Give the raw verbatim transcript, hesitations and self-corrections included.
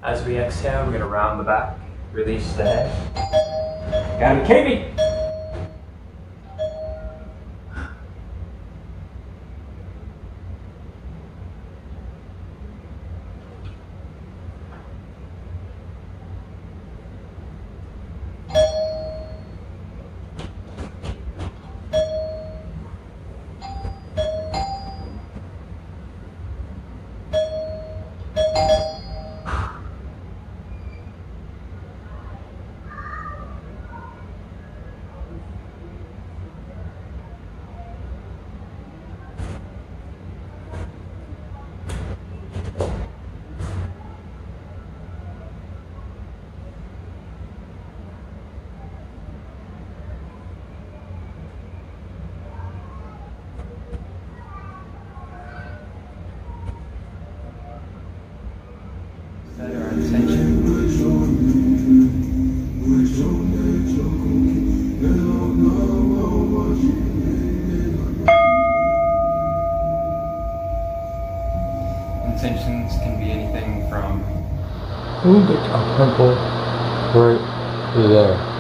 As we exhale, we're going to round the back, release the head. Got it, Katie! Set our intention. Intentions can be anything from Ooh, get a pimple right there.